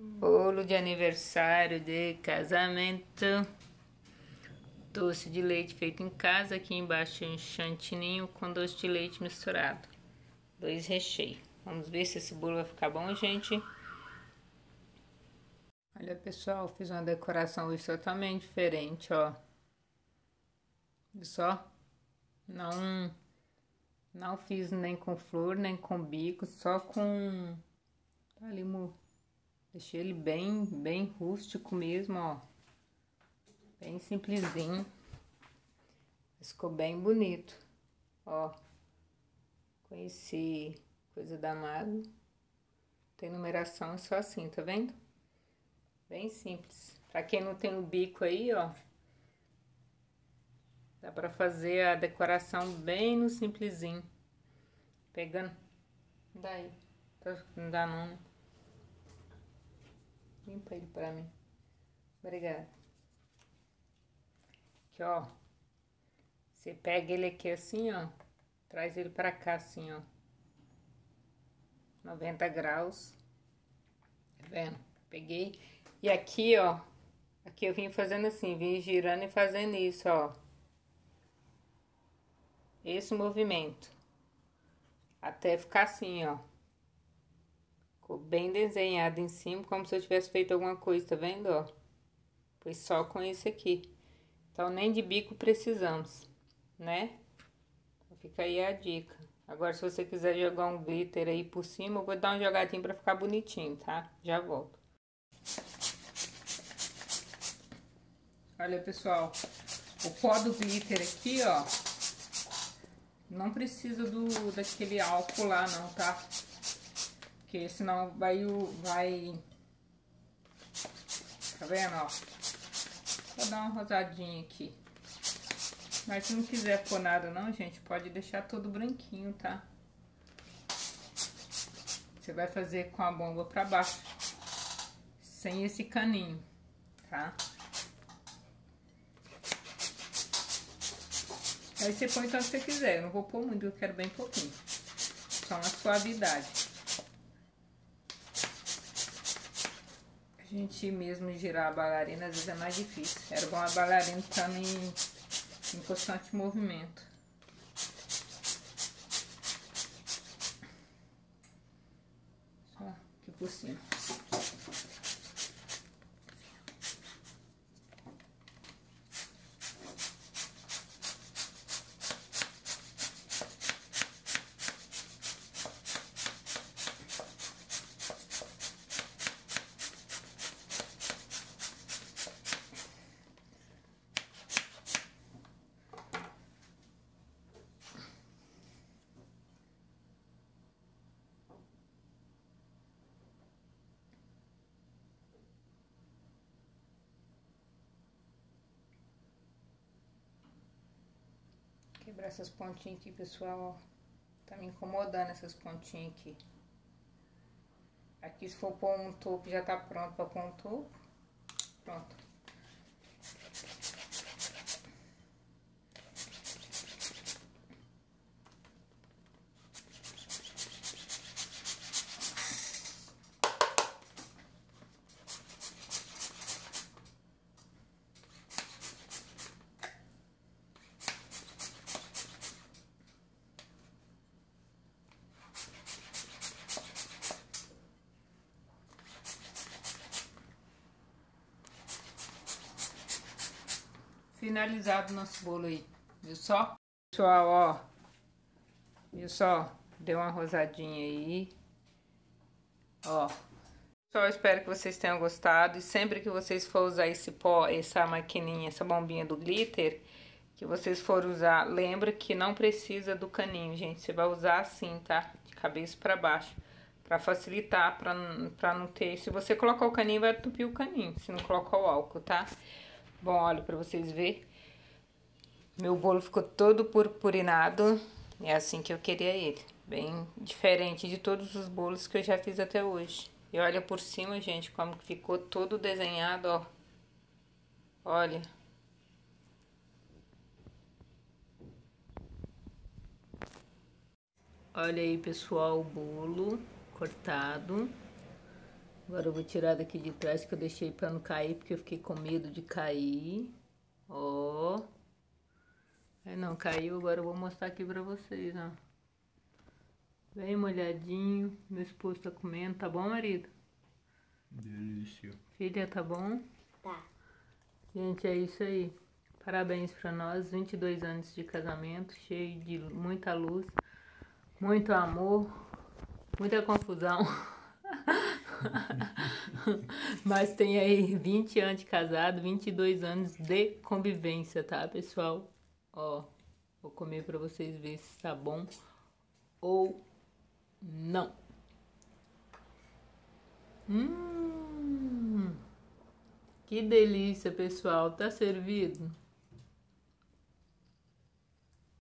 Bolo de aniversário de casamento. Doce de leite feito em casa. Aqui embaixo um chantininho com doce de leite misturado. 2 recheios. Vamos ver se esse bolo vai ficar bom, gente. Olha, pessoal, fiz uma decoração hoje totalmente diferente, ó. Viu só? Não fiz nem com flor, nem com bico, só com... Ali, deixei ele bem rústico mesmo, ó. Bem simplesinho. Mas ficou bem bonito, ó. Com esse coisa da Mago. Tem numeração, é só assim, tá vendo? Bem simples. Pra quem não tem o bico aí, ó. Dá pra fazer a decoração bem no simplesinho. Pegando. Daí. Não dá não, né? Limpa ele pra mim. Obrigada. Aqui, ó. Você pega ele aqui assim, ó. Traz ele pra cá assim, ó. 90 graus. Tá vendo? Peguei. E aqui, ó. Aqui eu vim fazendo assim. Vim girando e fazendo isso, ó. Esse movimento. Até ficar assim, ó. Ficou bem desenhado em cima, como se eu tivesse feito alguma coisa, tá vendo, ó? Foi só com esse aqui. Então, nem de bico precisamos, né? Fica aí a dica. Agora, se você quiser jogar um glitter aí por cima, eu vou dar uma jogadinha pra ficar bonitinho, tá? Já volto. Olha, pessoal. O pó do glitter aqui, ó. Não precisa daquele álcool lá, não, tá? Porque senão vai... Tá vendo, ó? Vou dar uma rosadinha aqui. Mas se não quiser pôr nada não, gente, pode deixar todo branquinho, tá? Você vai fazer com a bomba pra baixo. Sem esse caninho, tá? Aí você põe tanto que você quiser. Eu não vou pôr muito, eu quero bem pouquinho. Só uma suavidade. A gente mesmo girar a bailarina às vezes é mais difícil. Era bom a bailarina estar em constante movimento. Só aqui por cima. Quebrar essas pontinhas aqui, pessoal, ó. Tá me incomodando essas pontinhas aqui. Aqui, se for pôr um topo, já tá pronto pra pôr um topo. Pronto. Finalizado o nosso bolo aí, viu só? Pessoal, ó, viu só? Deu uma rosadinha aí, ó. Só espero que vocês tenham gostado e sempre que vocês for usar esse pó, essa maquininha, essa bombinha do glitter, que vocês for usar, lembra que não precisa do caninho, gente. Você vai usar assim, tá? De cabeça pra baixo, pra facilitar, pra não ter... Se você colocar o caninho, vai entupir o caninho, se não colocar o álcool, tá? Bom, olha, pra vocês verem. Meu bolo ficou todo purpurinado. É assim que eu queria ele. Bem diferente de todos os bolos que eu já fiz até hoje. E olha por cima, gente, como que ficou todo desenhado, ó. Olha. Olha aí, pessoal, o bolo cortado. Agora eu vou tirar daqui de trás que eu deixei pra não cair, porque eu fiquei com medo de cair. Ó. É, não, caiu. Agora eu vou mostrar aqui pra vocês, ó. Bem molhadinho. Meu esposo tá comendo. Tá bom, marido? Delícia. Filha, tá bom? Tá. Gente, é isso aí. Parabéns pra nós. 22 anos de casamento, cheio de muita luz, muito amor, muita confusão. Mas tem aí 20 anos de casado, 22 anos de convivência, tá, pessoal? Ó, vou comer pra vocês verem se tá bom ou não. Que delícia, pessoal. Tá servido?